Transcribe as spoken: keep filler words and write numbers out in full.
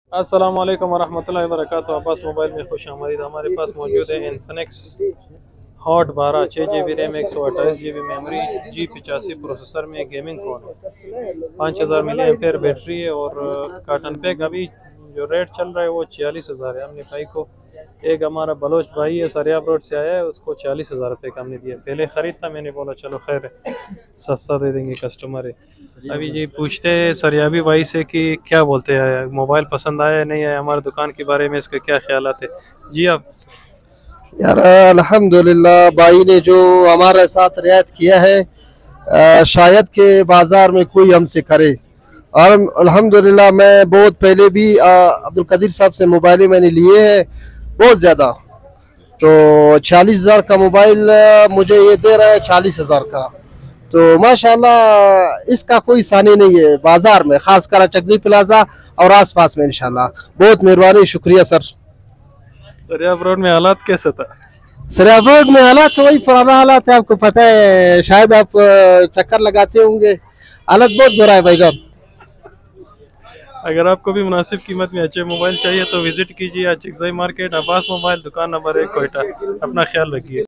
अस्सलाम वालेकुम वरहमतुल्लाहि वबरकातुहू। अब्बास मोबाइल में खुश आमदीद। हमारे पास मौजूद है इन्फिनिक्स हॉट बारह छः जी बी रैम एक सौ अट्ठाईस जी बी मेमोरी जी पचासी प्रोसेसर में गेमिंग फ़ोन है। पाँच हज़ार मिली एम्पेयर बैटरी है और कार्टन पैक अभी जो रेट चल रहा है वो छियालीस हज़ार है। हमने भाई को एक हमारा बलोच भाई है सरियाब रोड से आया है, उसको चालीस हज़ार रुपये का हमने दिया। पहले ख़रीद था, मैंने बोला चलो खैर है सस्ता दे देंगे, कस्टमर है। अभी जी पूछते हैं सरियाबी भाई से कि क्या बोलते हैं, मोबाइल पसंद आया नहीं आया, हमारे दुकान के बारे में इसके क्या ख्यालात है। जी आप यार अल्हम्दुलिल्लाह भाई ने जो हमारे साथ रियायत किया है, आ, शायद के बाजार में कोई हमसे करे। और अल्हम्दुलिल्लाह मैं बहुत पहले भी आ, अब्दुल कदीर साहब से मोबाइल मैंने लिए हैं बहुत ज़्यादा। तो चालीस हज़ार का मोबाइल मुझे ये दे रहा है चालीस हज़ार का। तो माशाल्लाह इसका कोई सानी नहीं है बाजार में, खासकर चकदी प्लाजा और आसपास में। इंशाल्लाह बहुत मेहरबानी, शुक्रिया सर। सरियाब रोड में हालात कैसा था? सरियाबाद में हालात तो वही पुराना हालात है, आपको पता है, शायद आप चक्कर लगाते होंगे। हालत बहुत बुरा है भाईजान। अगर आपको भी मुनासिब कीमत में अच्छे मोबाइल चाहिए तो विजिट कीजिए चिकजाई मार्केट, अब्बास मोबाइल, दुकान नंबर एक, कोयटा। अपना ख्याल रखिए।